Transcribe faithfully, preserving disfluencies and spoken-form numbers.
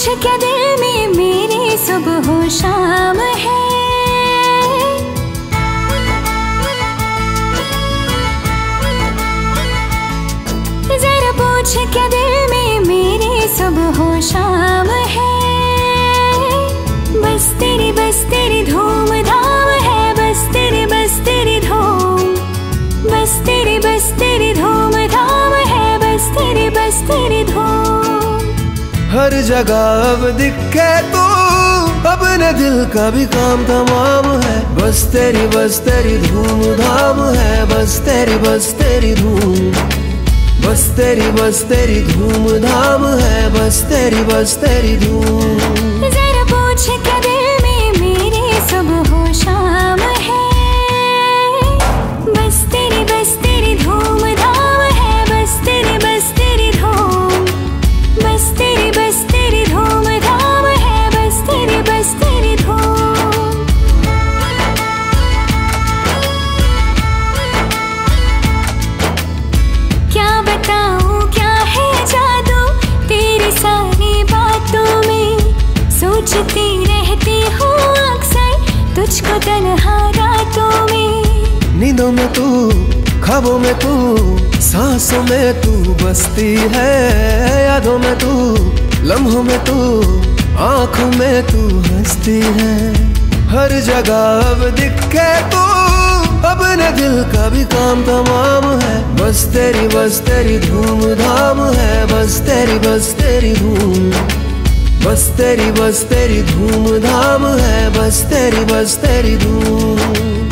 क्या दिल में मेरे सुबह हो शाम है। जरा पूछ क्या दिल में मेरे सुबह हो शाम है। बस तेरी बस तेरी धूम धाम है, बस तेरी बस तेरी धूम, बस तेरी बस तेरी धूम धाम है, बस तेरी बस तेरी धूम। हर जगह अब दिखे तू, अपने दिल का भी काम तमाम है। बस तेरी बस तेरी धूम धाम है, बस तेरी बस तेरी धूम, बस तेरी बस तेरी धूम धाम है, बस तेरी बस तेरी धूम। जरा पूछ क्या दिल में मेरे सुबह हो शाम है। बस तेरी बस तेरी धूम धाम है, बस तेरी बस तेरी धूम, बस तेरी बस तेरी धूम धाम है, बस तेरी बस तेरी धूम। क्या बताऊं क्या है जादू तेरी सारी बातों में, सोचती रहती हूँ अक्सर तुझको तन्हा रातों में। नींदों में तू, ख्वाबों में तू, सांसों में तू बसती है। यादों में तू, लम्हों में तू, आंखों में तू हंसती है। हर जगह अब दिखे तू, अपने दिल का भी काम तमाम है। बस तेरी बस तेरी धूम धाम है, बस तेरी बस तेरी धूम, बस तेरी बस तेरी धूम धाम है, बस तेरी बस तेरी धूम।